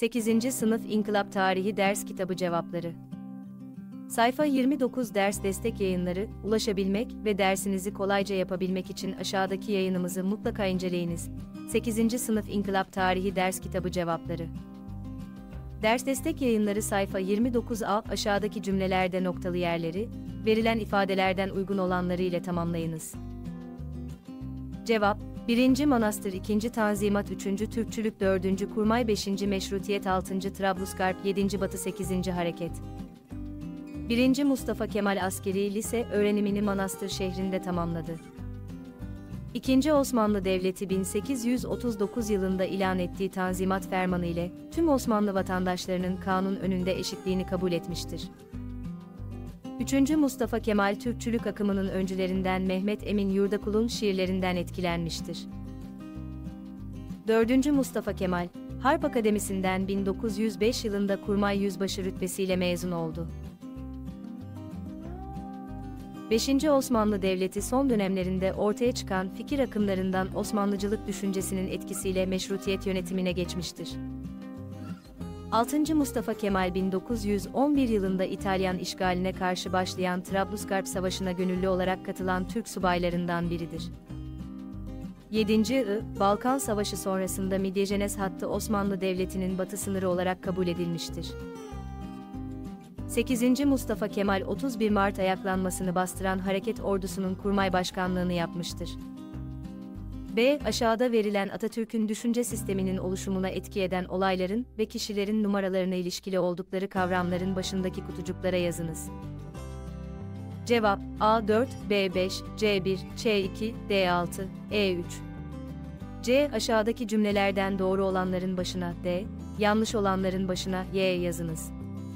8. Sınıf İnkılap Tarihi Ders Kitabı Cevapları. Sayfa 29 Ders Destek Yayınları, ulaşabilmek ve dersinizi kolayca yapabilmek için aşağıdaki yayınımızı mutlaka inceleyiniz. 8. Sınıf İnkılap Tarihi Ders Kitabı Cevapları. Ders Destek Yayınları sayfa 29A aşağıdaki cümlelerde noktalı yerleri, verilen ifadelerden uygun olanları ile tamamlayınız. Cevap: 1. Manastır 2. Tanzimat 3. Türkçülük 4. Kurmay 5. Meşrutiyet 6. Trablusgarp 7. Batı 8. Hareket. 1. Mustafa Kemal askeri lise öğrenimini Manastır şehrinde tamamladı. 2. Osmanlı Devleti 1839 yılında ilan ettiği Tanzimat Fermanı ile tüm Osmanlı vatandaşlarının kanun önünde eşitliğini kabul etmiştir. 3. Mustafa Kemal Türkçülük akımının öncülerinden Mehmet Emin Yurdakul'un şiirlerinden etkilenmiştir. 4. Mustafa Kemal, Harp Akademisi'nden 1905 yılında Kurmay Yüzbaşı rütbesiyle mezun oldu. 5. Osmanlı Devleti son dönemlerinde ortaya çıkan fikir akımlarından Osmanlıcılık düşüncesinin etkisiyle meşrutiyet yönetimine geçmiştir. 6. Mustafa Kemal 1911 yılında İtalyan işgaline karşı başlayan Trablusgarp Savaşı'na gönüllü olarak katılan Türk subaylarından biridir. 7. Balkan Savaşı sonrasında Midyejenez hattı Osmanlı Devleti'nin batı sınırı olarak kabul edilmiştir. 8. Mustafa Kemal 31 Mart ayaklanmasını bastıran hareket ordusunun kurmay başkanlığını yapmıştır. B. Aşağıda verilen Atatürk'ün düşünce sisteminin oluşumuna etki eden olayların ve kişilerin numaralarına ilişkili oldukları kavramların başındaki kutucuklara yazınız. Cevap: A4, B5, C1, C2, D6, E3. C. Aşağıdaki cümlelerden doğru olanların başına D, yanlış olanların başına Y yazınız.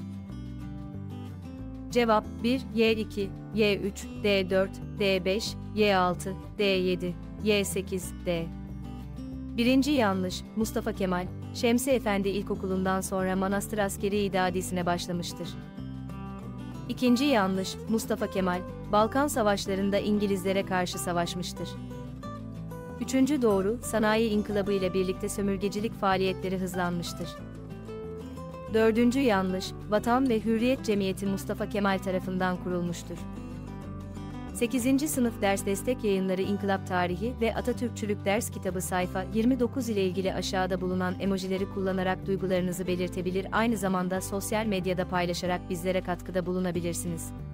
Cevap: 1, Y2, Y3, D4, D5, Y6, D7, Y8, D. 1. Yanlış, Mustafa Kemal, Şemsi Efendi İlkokulu'ndan sonra Manastır Askeri İdadisi'ne başlamıştır. 2. Yanlış, Mustafa Kemal, Balkan Savaşları'nda İngilizlere karşı savaşmıştır. 3. Doğru, Sanayi İnkılabı ile birlikte sömürgecilik faaliyetleri hızlanmıştır. 4. Yanlış, Vatan ve Hürriyet Cemiyeti Mustafa Kemal tarafından kurulmuştur. 8. Sınıf Ders Destek Yayınları İnkılap Tarihi ve Atatürkçülük Ders Kitabı sayfa 29 ile ilgili aşağıda bulunan emojileri kullanarak duygularınızı belirtebilir, aynı zamanda sosyal medyada paylaşarak bizlere katkıda bulunabilirsiniz.